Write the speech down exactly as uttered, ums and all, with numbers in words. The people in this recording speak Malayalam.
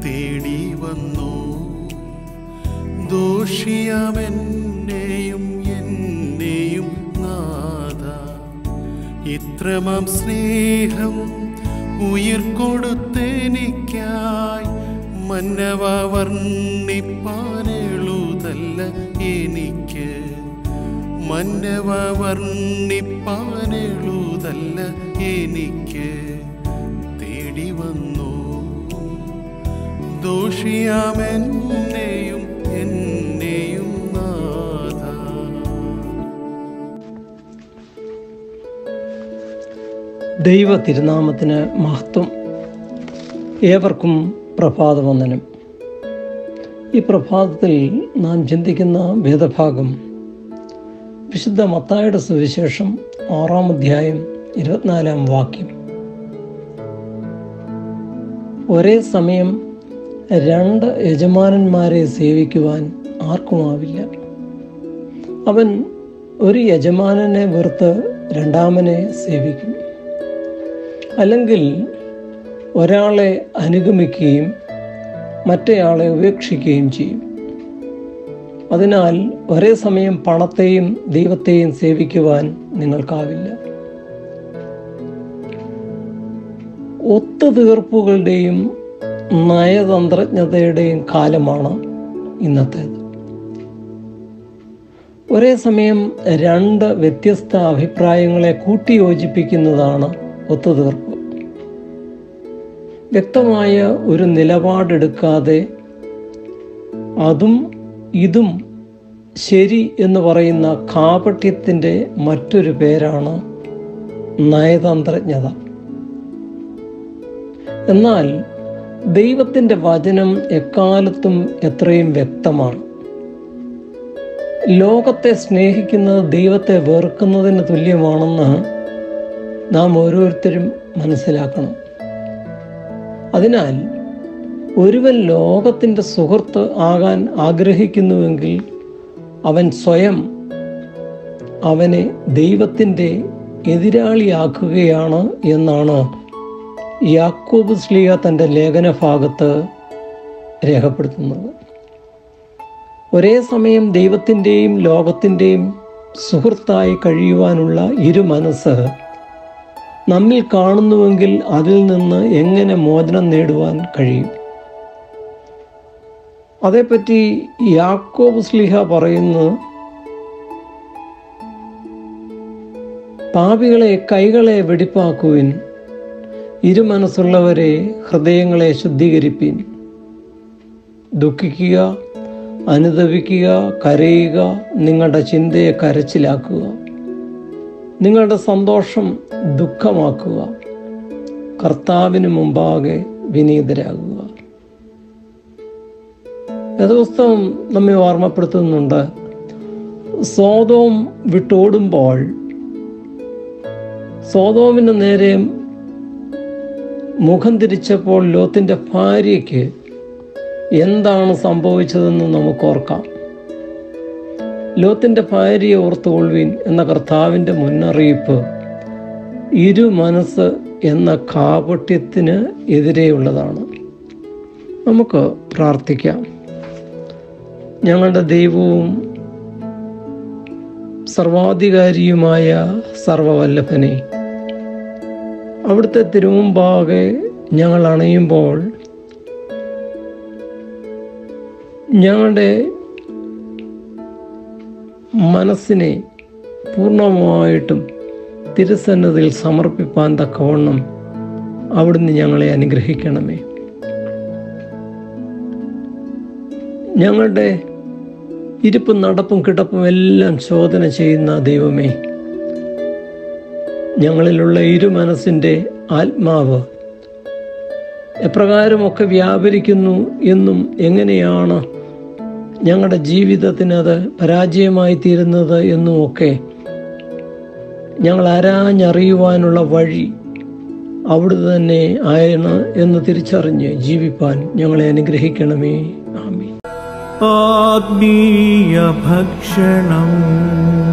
തേടി വന്നു. ദോഷിയാമെന്നെയും എന്നെയും നാഥ, ഇത്രമാം സ്നേഹം ഉയിർ കൊടുത്തെനിക്കായി മന്നവ വർണ്ണിപ്പാനെഴുതല്ല എനിക്ക്, മന്നവ വർണ്ണിപ്പാനെഴുതല്ല എനിക്ക്. തേടി വന്നു ദോഷിയാമെന്നെയും എന്നെയും നാഥ. ദൈവ തിരുനാമത്തിന് മഹത്വം. ഏവർക്കും പ്രഭാതവന്ദനം. ഈ പ്രഭാതത്തിൽ നാം ചിന്തിക്കുന്ന വേദഭാഗം വിശുദ്ധ മത്തായിയുടെ സുവിശേഷം ആറാം അധ്യായം ഇരുപത്തിനാലാം വാക്യം. ഒരേ സമയം രണ്ട് യജമാനന്മാരെ സേവിക്കുവാൻ ആർക്കുമാവില്ല. അവൻ ഒരു യജമാനനെ വെറുത്ത് രണ്ടാമനെ സേവിക്കും, അല്ലെങ്കിൽ ഒരാളെ അനുഗമിക്കുകയും മറ്റേയാളെ ഉപേക്ഷിക്കുകയും ചെയ്യും. അതിനാൽ ഒരേ സമയം പണത്തെയും ദൈവത്തെയും സേവിക്കുവാൻ നിങ്ങൾക്കാവില്ല. ഒത്തുതീർപ്പുകളുടെയും നയതന്ത്രജ്ഞതയുടെയും കാലമാണ് ഇന്നത്തേത്. ഒരേ സമയം രണ്ട് വ്യത്യസ്ത അഭിപ്രായങ്ങളെ കൂട്ടിയോജിപ്പിക്കുന്നതാണ് ഒത്തുതീർപ്പ്. വ്യക്തമായ ഒരു നിലപാടെടുക്കാതെ അതും ഇതും ശരി എന്ന് പറയുന്ന കാപട്യത്തിൻ്റെ മറ്റൊരു പേരാണ് നയതന്ത്രജ്ഞത. എന്നാൽ ദൈവത്തിൻ്റെ വചനം എക്കാലത്തും എത്രയും വ്യക്തമാണ്. ലോകത്തെ സ്നേഹിക്കുന്നത് ദൈവത്തെ വെറുക്കുന്നതിന് തുല്യമാണെന്ന് നാം ഓരോരുത്തരും മനസ്സിലാക്കണം. അതിനാൽ ഒരുവൻ ലോകത്തിൻ്റെ സുഹൃത്ത് ആകാൻ ആഗ്രഹിക്കുന്നുവെങ്കിൽ അവൻ സ്വയം അവനെ ദൈവത്തിൻ്റെ എതിരാളിയാക്കുകയാണ് എന്നാണ് യാക്കോബ് ശ്ലീഹ തൻ്റെ ലേഖന ഭാഗത്ത് രേഖപ്പെടുത്തുന്നത്. ഒരേ സമയം ദൈവത്തിൻ്റെയും ലോകത്തിൻ്റെയും സുഹൃത്തായി കഴിയുവാനുള്ള ഇരു മനസ്സ് നമ്മിൽ കാണുന്നുവെങ്കിൽ അതിൽ നിന്ന് എങ്ങനെ മോചനം നേടുവാൻ കഴിയും? അതേപ്പറ്റി യാക്കോബ് ശ്ലീഹ പറയുന്നു, പാപികളെ കൈകളെ വെടിപ്പാക്കുവിൻ, ഇരുമനസ്സുള്ളവരെ ഹൃദയങ്ങളെ ശുദ്ധീകരിപ്പിൻ. ദുഃഖിക്കുക, അനുതപിക്കുക, കരയുക, നിങ്ങളുടെ ചിന്തയെ കരച്ചിലാക്കുക, നിങ്ങളുടെ സന്തോഷം ദുഃഖമാക്കുക, കർത്താവിന് മുമ്പാകെ വിനീതരാകുക. വേദപുസ്തകം നമ്മെ ഓർമ്മപ്പെടുത്തുന്നുണ്ട്, സോദോം വിട്ടോടുമ്പോൾ സോദോമിന് നേരെ മുഖം തിരിച്ചപ്പോൾ ലോത്തിൻ്റെ ഭാര്യയ്ക്ക് എന്താണ് സംഭവിച്ചതെന്ന് നമുക്കോർക്കാം. ലോത്തിൻ്റെ ഭാര്യയെ ഓർത്തുകൊള്ളുവിൻ എന്ന കർത്താവിൻ്റെ മുന്നറിയിപ്പ് ഇരു മനസ്സ് എന്ന കാപട്യത്തിന് എതിരെയുള്ളതാണ്. നമുക്ക് പ്രാർത്ഥിക്കാം. ഞങ്ങളുടെ ദൈവവും സർവാധികാരിയുമായ സർവവല്ലഭനെ, അവിടുത്തെ തിരുമുമ്പാകെ ഞങ്ങൾ അണയുമ്പോൾ ഞങ്ങളുടെ മനസ്സിനെ പൂർണ്ണമായിട്ടും തിരുസന്നിധിയിൽ സമർപ്പിപ്പാൻ തക്കവണ്ണം അവിടുന്ന് ഞങ്ങളെ അനുഗ്രഹിക്കണമേ. ഞങ്ങളുടെ ഇരിപ്പും നടപ്പും കിടപ്പും എല്ലാം ശോധന ചെയ്യുന്ന ദൈവമേ, ഞങ്ങളിലുള്ള ഇരു മനസ്സിൻ്റെ ആത്മാവ് എപ്രകാരമൊക്കെ വ്യാപരിക്കുന്നു എന്നും എങ്ങനെയാണ് ഞങ്ങളുടെ ജീവിതത്തിനത് പരാജയമായി തീരുന്നത് എന്നുമൊക്കെ ഞങ്ങൾ ആരാഞ്ഞറിയുവാനുള്ള വഴി അവിടുന്ന് തന്നെ ആയാണ് എന്ന് തിരിച്ചറിഞ്ഞ് ജീവിപ്പാൻ ഞങ്ങളെ അനുഗ്രഹിക്കണമേ. ആമീൻ. ആത്മീയ ഭക്ഷണം